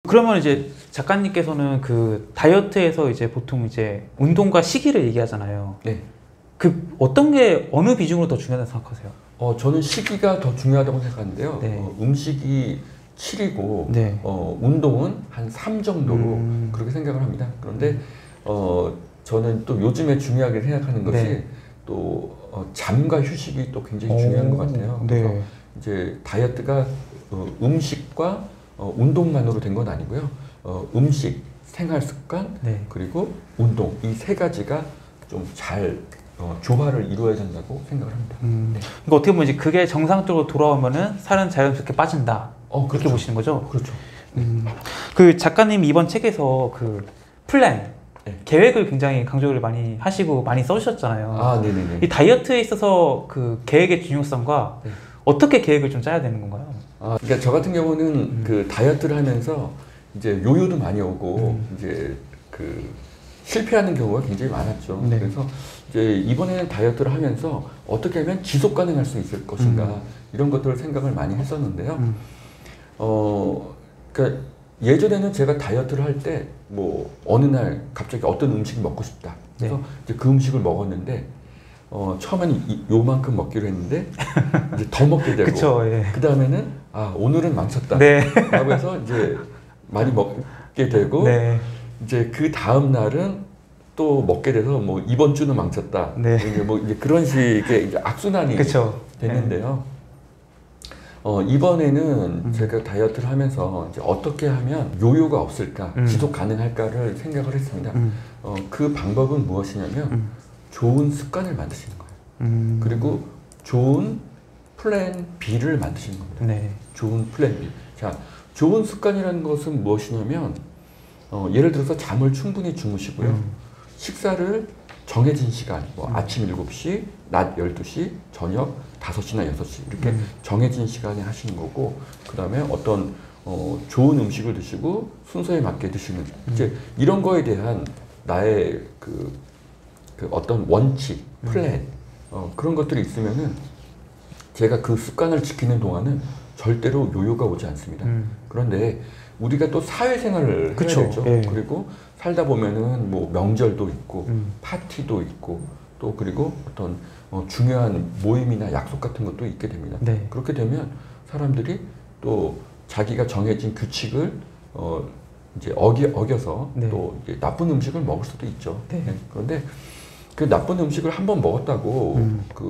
그러면 이제 작가님께서는 그 다이어트에서 이제 보통 이제 운동과 식이를 얘기하잖아요. 네. 그 어떤 게 어느 비중으로 더 중요하다고 생각하세요? 저는 식이가 더 중요하다고 생각하는데요. 네. 음식이 7이고 네. 운동은 한 3 정도로 그렇게 생각을 합니다. 그런데 저는 또 요즘에 중요하게 생각하는 것이 네. 또 잠과 휴식이 또 굉장히 중요한 것 같아요. 네. 그래서 이제 다이어트가 음식과 운동만으로 된 건 아니고요. 음식, 생활 습관, 네. 그리고 운동, 이 세 가지가 좀 잘 조화를 이루어야 된다고 생각을 합니다. 네. 그러니까 어떻게 보면 이제 그게 정상적으로 돌아오면은 살은 자연스럽게 빠진다. 그렇게 그렇죠. 보시는 거죠? 그렇죠. 그 작가님이 이번 책에서 그 플랜, 네. 계획을 굉장히 강조를 많이 하시고 많이 써주셨잖아요. 아, 네네네. 이 다이어트에 있어서 그 계획의 중요성과 네. 어떻게 계획을 좀 짜야 되는 건가요? 그러니까 저 같은 경우는 그 다이어트를 하면서 이제 요요도 많이 오고 이제 그 실패하는 경우가 굉장히 많았죠. 네. 그래서 이제 이번에는 다이어트를 하면서 어떻게 하면 지속 가능할 수 있을 것인가 이런 것들을 생각을 많이 했었는데요. 그러니까 예전에는 제가 다이어트를 할 때 뭐 어느 날 갑자기 어떤 음식이 먹고 싶다. 그래서 네. 이제 그 음식을 먹었는데 처음에는 요만큼 먹기로 했는데 이제 더 먹게 되고 그쵸, 예. 그 다음에는 오늘은 망쳤다. 네. 라고 해서 이제 많이 먹게 되고 네. 이제 그 다음 날은 또 먹게 돼서 뭐 이번 주는 망쳤다. 네. 이제 그런 식의 이제 악순환이 그쵸. 됐는데요. 이번에는 제가 다이어트를 하면서 이제 어떻게 하면 요요가 없을까, 지속 가능할까를 생각을 했습니다. 그 방법은 무엇이냐면 좋은 습관을 만드시는 거예요. 그리고 좋은 플랜 B를 만드시는 겁니다. 네. 좋은 플랜 B. 자, 좋은 습관이라는 것은 무엇이냐면 예를 들어서 잠을 충분히 주무시고요. 식사를 정해진 시간, 뭐 아침 7시, 낮 12시, 저녁 5시나 6시 이렇게 정해진 시간에 하시는 거고, 그 다음에 어떤 좋은 음식을 드시고 순서에 맞게 드시는 이제 이런 거에 대한 나의 그 어떤 원칙, 플랜 그런 것들이 있으면은 제가 그 습관을 지키는 동안은 절대로 요요가 오지 않습니다. 그런데 우리가 또 사회생활을 그쵸. 해야 되죠. 예. 그리고 살다 보면은 뭐 명절도 있고 파티도 있고 또 그리고 어떤 중요한 모임이나 약속 같은 것도 있게 됩니다. 네. 그렇게 되면 사람들이 또 자기가 정해진 규칙을 이제 어겨서 네. 또 이제 나쁜 음식을 먹을 수도 있죠. 네. 그런데 그 나쁜 음식을 한 번 먹었다고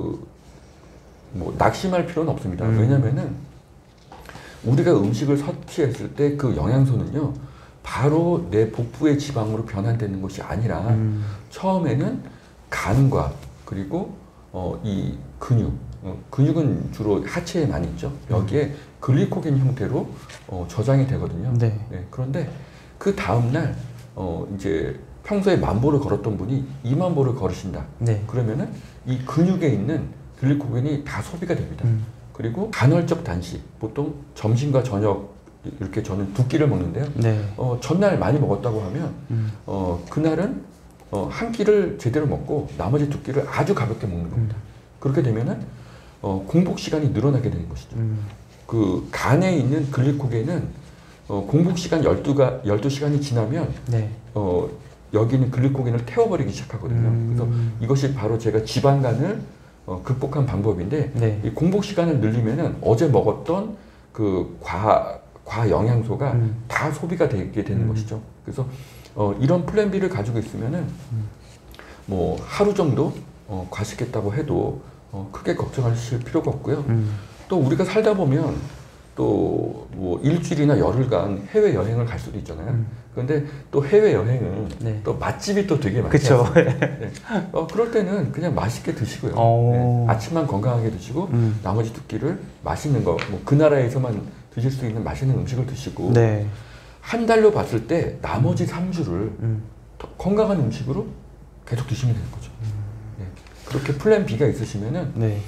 뭐 낙심할 필요는 없습니다. 왜냐면은 우리가 음식을 섭취했을 때 그 영양소는요 바로 내 복부의 지방으로 변환되는 것이 아니라 처음에는 간과 그리고 이 근육은 주로 하체에 많이 있죠. 여기에 글리코겐 형태로 저장이 되거든요. 네. 네, 그런데 그 다음날 이제 평소에 10,000보를 걸었던 분이 20,000보를 걸으신다. 네. 그러면은 이 근육에 있는 글리코겐이 다 소비가 됩니다. 그리고 간헐적 단식, 보통 점심과 저녁 이렇게 저는 2끼를 먹는데요. 네. 전날 많이 먹었다고 하면 그날은 한 끼를 제대로 먹고 나머지 2끼를 아주 가볍게 먹는 겁니다. 그렇게 되면은 공복 시간이 늘어나게 되는 것이죠. 그 간에 있는 글리코겐은 공복 시간 12시간이 지나면 네. 여기 있는 글리코겐을 태워버리기 시작하거든요. 그래서 이것이 바로 제가 지방간을 극복한 방법인데 네. 이 공복 시간을 늘리면은 어제 먹었던 그 과 영양소가 다 소비가 되게 되는 것이죠. 그래서 이런 플랜 B를 가지고 있으면은 뭐 하루 정도 과식했다고 해도 크게 걱정하실 필요가 없고요. 또 우리가 살다 보면 또 뭐 일주일이나 열흘간 해외 여행을 갈 수도 있잖아요. 그런데 또 해외 여행은 네. 또 맛집이 또 되게 많지 그쵸. 않습니까? 네. 그럴 때는 그냥 맛있게 드시고요. 네. 아침만 건강하게 드시고 나머지 2끼를 맛있는 거, 뭐 그 나라에서만 드실 수 있는 맛있는 음식을 드시고 네. 한 달로 봤을 때 나머지 3주를 건강한 음식으로 계속 드시면 되는 거죠. 네. 그렇게 플랜 B가 있으시면은 네.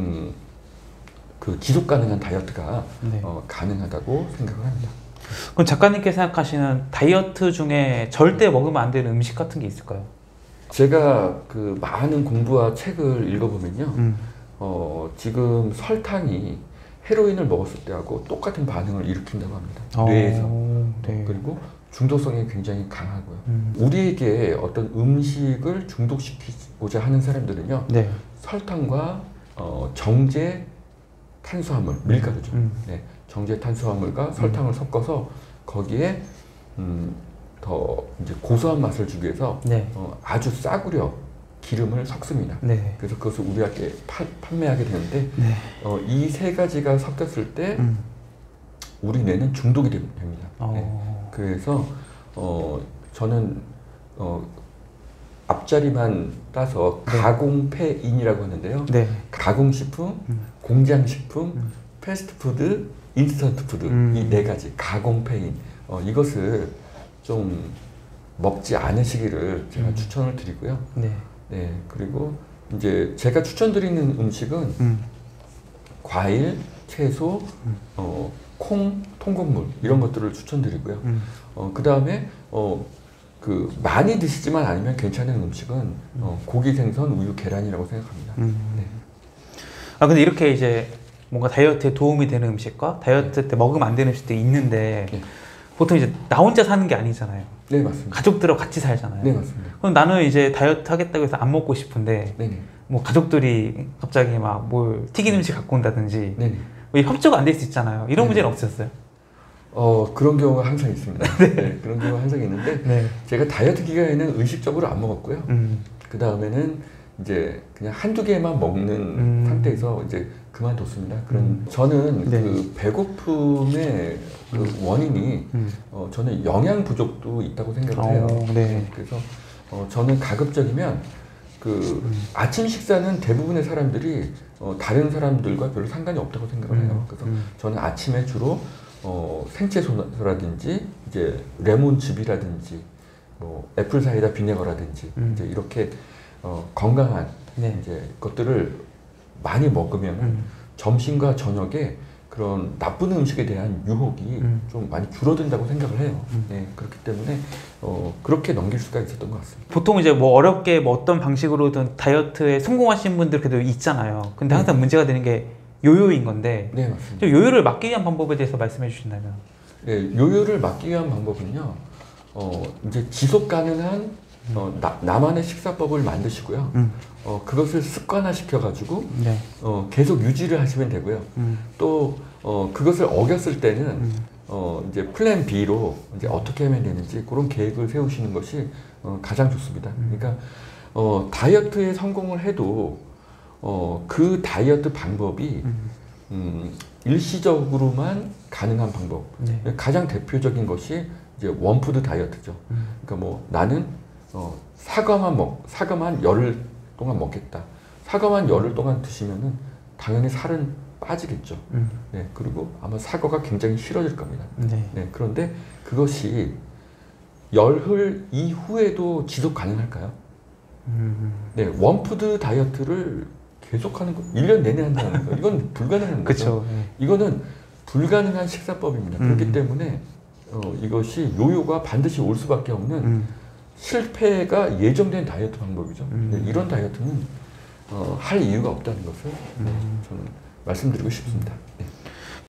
그 지속 가능한 다이어트가 네. 가능하다고 생각을 합니다. 그럼 작가님께서 생각하시는 다이어트 중에 절대 먹으면 안 되는 음식 같은 게 있을까요? 제가 그 많은 공부와 책을 읽어보면요, 지금 설탕이 헤로인을 먹었을 때하고 똑같은 반응을 일으킨다고 합니다. 뇌에서. 네. 그리고 중독성이 굉장히 강하고요. 우리에게 어떤 음식을 중독시키고자 하는 사람들은요. 네. 설탕과 정제 탄수화물, 밀가루죠. 네, 정제 탄수화물과 설탕을 섞어서 거기에 더 이제 고소한 맛을 주기 위해서 네. 아주 싸구려 기름을 섞습니다. 네. 그래서 그것을 우리에게 판매하게 되는데 네. 이 세 가지가 섞였을 때 우리 뇌는 중독이 됩니다. 네. 그래서 저는 앞자리만 따서 네. 가공폐인이라고 하는데요. 네. 가공식품, 공장식품, 패스트푸드, 인스턴트푸드 이 네 가지 가공폐인 이것을 좀 먹지 않으시기를 제가 추천을 드리고요. 네. 네, 그리고 이제 제가 추천드리는 음식은 과일, 채소, 콩, 통곡물 이런 것들을 추천드리고요. 그 다음에 많이 드시지만 않으면 괜찮은 음식은 고기, 생선, 우유, 계란이라고 생각합니다. 네. 아 근데 이렇게 이제 뭔가 다이어트에 도움이 되는 음식과 다이어트 때 먹으면 안 되는 음식들이 있는데 네. 보통 이제 나 혼자 사는 게 아니잖아요. 네, 맞습니다. 가족들하고 같이 살잖아요. 네, 맞습니다. 그럼 나는 이제 다이어트 하겠다고 해서 안 먹고 싶은데 네네. 뭐 가족들이 갑자기 막 뭘 튀긴 음식 갖고 온다든지 네네. 뭐 협조가 안 될 수 있잖아요. 이런 네네. 문제는 없으셨어요? 그런 경우가 항상 있습니다. 네, 그런 경우가 항상 있는데 네. 제가 다이어트 기간에는 의식적으로 안 먹었고요. 그 다음에는 이제 그냥 한두 개만 먹는 상태에서 이제 그만뒀습니다. 저는 네. 그 배고픔의 그 원인이 저는 영양 부족도 있다고 생각을 해요. 네. 그래서 저는 가급적이면 그 아침 식사는 대부분의 사람들이 다른 사람들과 별로 상관이 없다고 생각을 해요. 그래서 저는 아침에 주로 생채소라든지 이제 레몬즙이라든지 뭐 애플 사이다 비네거라든지 이제 이렇게 건강한 네. 이제 것들을 많이 먹으면 점심과 저녁에 그런 나쁜 음식에 대한 유혹이 좀 많이 줄어든다고 생각을 해요. 네, 그렇기 때문에 그렇게 넘길 수가 있었던 것 같습니다. 보통 이제 뭐 어렵게 뭐 어떤 방식으로든 다이어트에 성공하신 분들 그래도 있잖아요. 근데 항상 문제가 되는 게 요요인 건데 네, 맞습니다. 좀 요요를 막기 위한 방법에 대해서 말씀해 주신다면. 네, 요요를 막기 위한 방법은요. 이제 지속 가능한 나만의 식사법을 만드시고요. 그것을 습관화시켜 가지고 네. 계속 유지를 하시면 되고요. 또 그것을 어겼을 때는 이제 플랜 B로 이제 어떻게 하면 되는지 그런 계획을 세우시는 것이 가장 좋습니다. 그러니까 다이어트에 성공을 해도 그 다이어트 방법이 일시적으로만 가능한 방법. 네. 가장 대표적인 것이 이제 원푸드 다이어트죠. 그러니까 뭐 나는 사과만 열흘 동안 먹겠다. 사과만 열흘 동안 드시면은 당연히 살은 빠지겠죠. 네, 그리고 아마 사과가 굉장히 싫어질 겁니다. 네. 네, 그런데 그것이 열흘 이후에도 지속 가능할까요? 네, 원푸드 다이어트를 계속하는 거 1년 내내 한다는 거 이건 불가능한 거죠. 그렇죠. 네. 이거는 불가능한 식사법입니다. 그렇기 때문에 이것이 요요가 반드시 올 수밖에 없는 실패가 예정된 다이어트 방법이죠. 네, 이런 다이어트는 할 이유가 없다는 것을 저는 말씀드리고 싶습니다. 네.